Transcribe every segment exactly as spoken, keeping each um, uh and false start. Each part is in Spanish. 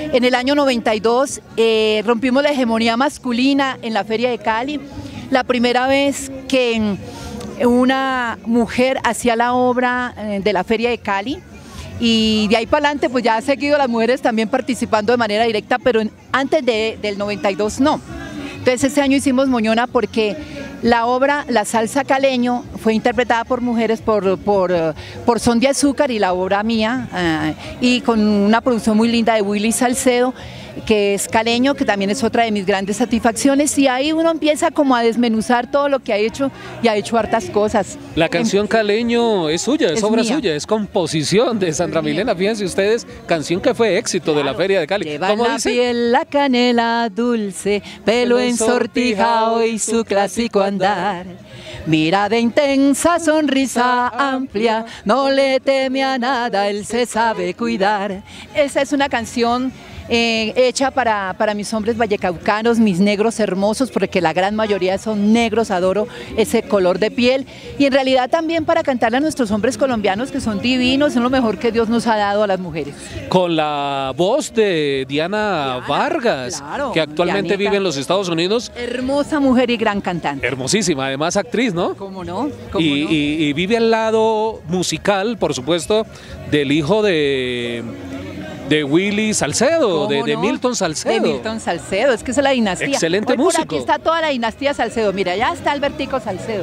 En el año noventa y dos eh, rompimos la hegemonía masculina en la Feria de Cali, la primera vez que una mujer hacía la obra de la Feria de Cali, y de ahí para adelante pues ya ha seguido las mujeres también participando de manera directa, pero antes de, del noventa y dos no. Entonces ese año hicimos Moñona porque la obra La Salsa Caleño fue interpretada por mujeres por, por, por Son de Azúcar y la obra mía, uh, y con una producción muy linda de Willy Salcedo, que es caleño, que también es otra de mis grandes satisfacciones, y ahí uno empieza como a desmenuzar todo lo que ha hecho, y ha hecho hartas cosas. La canción Caleño es suya, es, es obra mía. suya, es composición de Sandra es Milena, fíjense ustedes, canción que fue éxito claro, de la Feria de Cali. Lleva en la dice? piel la canela dulce, pelo ensortijado y su clásico andar. Mirada intensa, sonrisa amplia, no le teme a nada, él se sabe cuidar. Esa es una canción Eh, hecha para, para mis hombres vallecaucanos, mis negros hermosos, porque la gran mayoría son negros, adoro ese color de piel, y en realidad también para cantarle a nuestros hombres colombianos que son divinos, son lo mejor que Dios nos ha dado a las mujeres. Con la voz de Diana, Diana Vargas, claro, que actualmente Dianita, vive en los Estados Unidos. Hermosa mujer y gran cantante. Hermosísima, además actriz, ¿no? ¿Cómo no? ¿Cómo y, no? Y, y vive al lado musical, por supuesto, del hijo de... de Willy Salcedo, de, de no? Milton Salcedo. De Milton Salcedo, es que esa es la dinastía. Excelente Hoy músico. Por aquí está toda la dinastía Salcedo, mira, ya está Albertico Salcedo.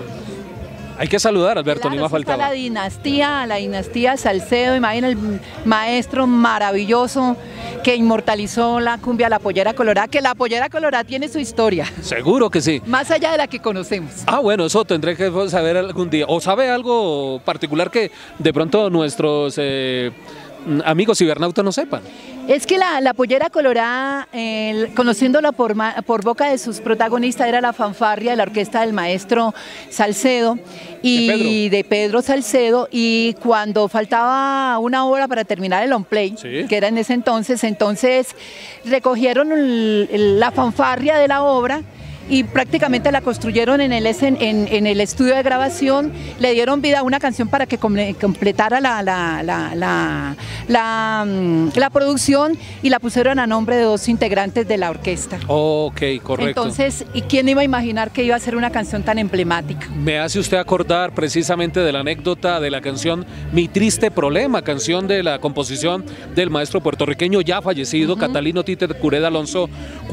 Hay que saludar, Alberto, claro, ni más faltaba. Está la dinastía, la dinastía Salcedo, imagina el maestro maravilloso que inmortalizó la cumbia La Pollera Colorada, que La Pollera Colorada tiene su historia. Seguro que sí. Más allá de la que conocemos. Ah, bueno, eso tendré que saber algún día. ¿O sabe algo particular que de pronto nuestros eh, amigos cibernautas no sepan? Es que la, la Pollera Colorada, eh, conociéndola por, por boca de sus protagonistas, era la fanfarria de la orquesta del maestro Salcedo y de Pedro, de Pedro Salcedo, y cuando faltaba una hora para terminar el on play, ¿sí?, que era en ese entonces, entonces recogieron el, el, la fanfarria de la obra y prácticamente la construyeron en el, en, en el estudio de grabación, le dieron vida a una canción para que completara la, la, la, la, la, la producción, y la pusieron a nombre de dos integrantes de la orquesta. Ok, correcto. Entonces, ¿y quién iba a imaginar que iba a ser una canción tan emblemática? Me hace usted acordar precisamente de la anécdota de la canción Mi Triste Problema, canción de la composición del maestro puertorriqueño ya fallecido, uh-huh, Catalino Tite Cureda Alonso,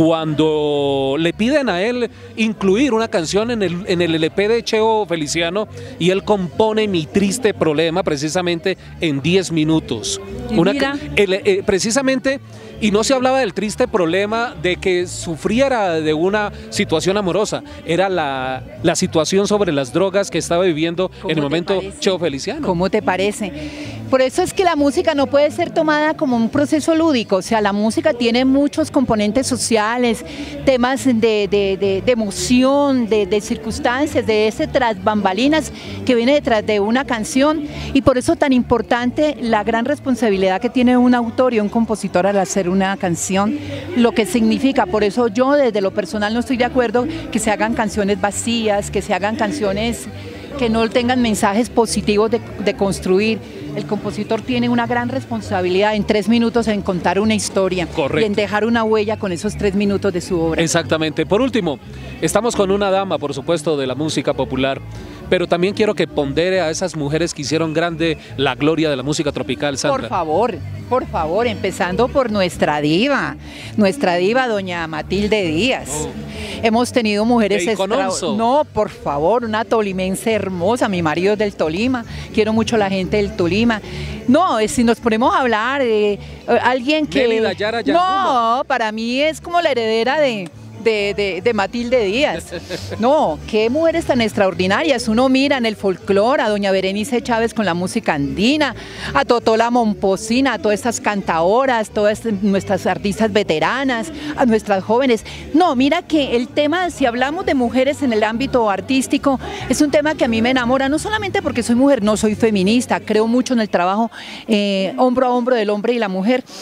cuando le piden a él incluir una canción en el, en el L P de Cheo Feliciano, y él compone Mi Triste Problema precisamente en diez minutos. Una, el, eh, precisamente, y no se hablaba del triste problema de que sufriera de una situación amorosa, era la, la situación sobre las drogas que estaba viviendo en el momento Cheo Feliciano. ¿Cómo te parece? Por eso es que la música no puede ser tomada como un proceso lúdico, o sea, la música tiene muchos componentes sociales, temas de, de, de, de emoción, de, de circunstancias, de ese tras bambalinas que viene detrás de una canción, y por eso tan importante la gran responsabilidad que tiene un autor y un compositor al hacer una canción, lo que significa. Por eso yo desde lo personal no estoy de acuerdo que se hagan canciones vacías, que se hagan canciones que no tengan mensajes positivos de, de construir. El compositor tiene una gran responsabilidad en tres minutos en contar una historia. Correcto. Y en dejar una huella con esos tres minutos de su obra. Exactamente. Por último, estamos con una dama, por supuesto, de la música popular, pero también quiero que pondere a esas mujeres que hicieron grande la gloria de la música tropical, Sandra. Por favor, por favor, empezando por nuestra diva, nuestra diva doña Matilde Díaz. Oh. Hemos tenido mujeres extraordinarias. No, por favor, una tolimense hermosa, mi marido es del Tolima, quiero mucho a la gente del Tolima. No, es, si nos ponemos a hablar de uh, alguien que... Nelly Dayara no, para mí es como la heredera de... De, de, de Matilde Díaz. No, qué mujeres tan extraordinarias. Uno mira en el folclore a doña Berenice Chávez con la música andina, a Totola Momposina, a todas estas cantaoras, todas nuestras artistas veteranas, a nuestras jóvenes. No, mira que el tema, si hablamos de mujeres en el ámbito artístico, es un tema que a mí me enamora, no solamente porque soy mujer, no soy feminista, creo mucho en el trabajo eh, hombro a hombro del hombre y la mujer,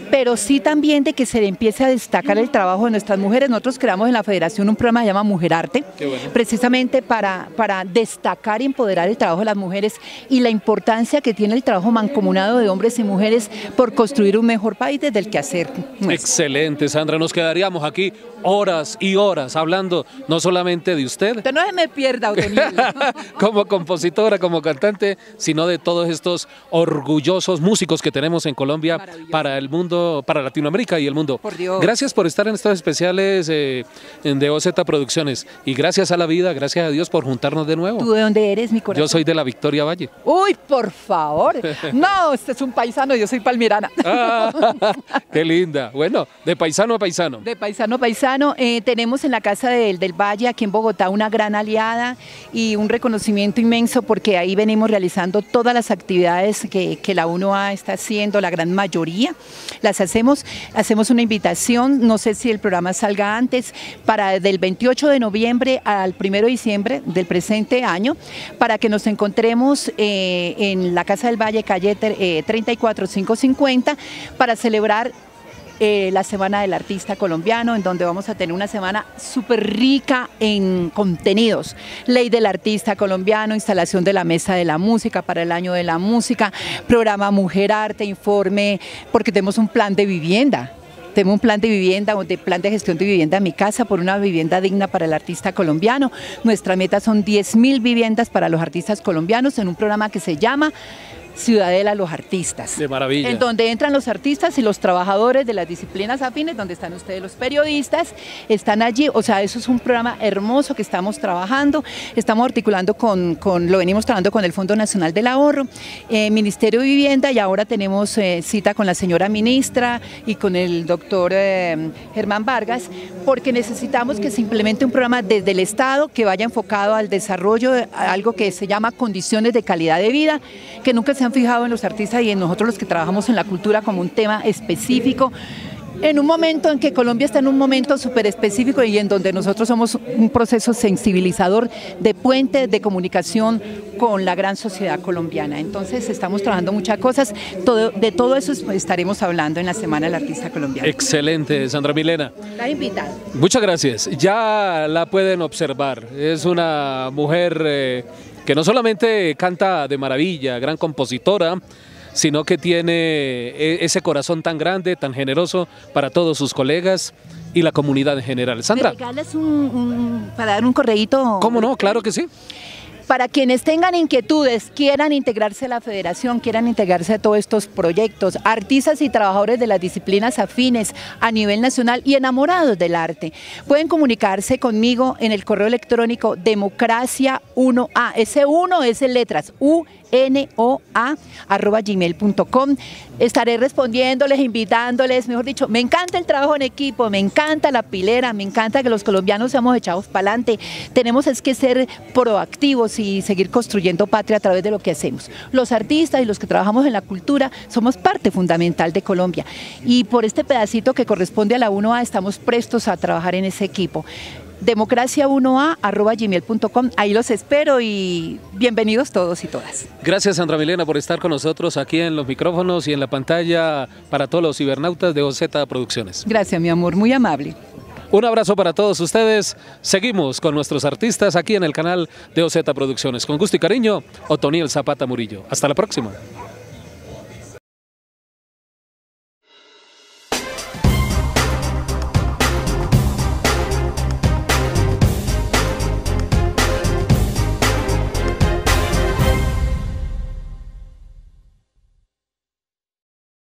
pero sí también de que se empiece a destacar el trabajo de nuestras mujeres. Nosotros creamos en la Federación un programa que se llama Mujer Arte, bueno. precisamente para, para destacar y empoderar el trabajo de las mujeres y la importancia que tiene el trabajo mancomunado de hombres y mujeres por construir un mejor país desde el quehacer nuestro. Excelente, Sandra, nos quedaríamos aquí horas y horas hablando no solamente de usted, que no se me pierda, Otoniel, como compositora, como cantante, sino de todos estos orgullosos músicos que tenemos en Colombia para el mundo, para Latinoamérica y el mundo. Por Dios. Gracias por estar en estos especiales eh, de O Z Producciones y gracias a la vida, gracias a Dios por juntarnos de nuevo. ¿Tú de dónde eres, mi corazón? Yo soy de la Victoria Valle. Uy, por favor. No, este es un paisano, yo soy palmirana. Ah, qué linda. Bueno, de paisano a paisano. De paisano a paisano. Eh, tenemos en la Casa del, del Valle, aquí en Bogotá, una gran aliada y un reconocimiento inmenso porque ahí venimos realizando todas las actividades que, que la uno A está haciendo, la gran mayoría las hacemos. Hacemos una invitación, no sé si el programa salga antes, para del veintiocho de noviembre al primero de diciembre del presente año, para que nos encontremos eh, en la Casa del Valle, calle eh, treinta y cuatro quinientos cincuenta, para celebrar Eh, la Semana del Artista Colombiano, en donde vamos a tener una semana súper rica en contenidos. Ley del Artista Colombiano, instalación de la Mesa de la Música para el Año de la Música, programa Mujer Arte, informe, porque tenemos un plan de vivienda. Tengo un plan de vivienda, de plan de gestión de vivienda en mi casa por una vivienda digna para el artista colombiano. Nuestra meta son diez mil viviendas para los artistas colombianos en un programa que se llama Ciudadela Los Artistas. De maravilla. En donde entran los artistas y los trabajadores de las disciplinas afines, donde están ustedes los periodistas, están allí, o sea, eso es un programa hermoso que estamos trabajando, estamos articulando con, con lo venimos trabajando con el Fondo Nacional del Ahorro, eh, Ministerio de Vivienda, y ahora tenemos eh, cita con la señora ministra y con el doctor eh, Germán Vargas, porque necesitamos que se implemente un programa desde el Estado que vaya enfocado al desarrollo de algo que se llama condiciones de calidad de vida, que nunca se han fijado en los artistas y en nosotros los que trabajamos en la cultura como un tema específico, en un momento en que Colombia está en un momento súper específico y en donde nosotros somos un proceso sensibilizador de puente de comunicación con la gran sociedad colombiana. Entonces estamos trabajando muchas cosas, todo, de todo eso estaremos hablando en la Semana del Artista Colombiano. Excelente, Sandra Milena. La invitada. Muchas gracias. Ya la pueden observar, es una mujer eh, que no solamente canta de maravilla, gran compositora, sino que tiene ese corazón tan grande, tan generoso para todos sus colegas y la comunidad en general. Sandra. ¿Me regalas un, un, para dar un correíto? ¿Cómo no? Claro que sí. Para quienes tengan inquietudes, quieran integrarse a la federación, quieran integrarse a todos estos proyectos, artistas y trabajadores de las disciplinas afines a nivel nacional y enamorados del arte, pueden comunicarse conmigo en el correo electrónico democracia uno a, ese uno es en letras, U N O A arroba gmail punto com. Estaré respondiéndoles, invitándoles, mejor dicho, me encanta el trabajo en equipo, me encanta la pilera, me encanta que los colombianos seamos echados para adelante. Tenemos es que ser proactivos y seguir construyendo patria a través de lo que hacemos. Los artistas y los que trabajamos en la cultura somos parte fundamental de Colombia y por este pedacito que corresponde a la uno A estamos prestos a trabajar en ese equipo. democracia uno a arroba gmail punto com, ahí los espero y bienvenidos todos y todas. Gracias, Sandra Milena, por estar con nosotros aquí en los micrófonos y en la pantalla para todos los cibernautas de O Z Producciones. Gracias, mi amor, muy amable. Un abrazo para todos ustedes. Seguimos con nuestros artistas aquí en el canal de O Z Producciones. Con gusto y cariño, Otoniel Zapata Murillo. Hasta la próxima.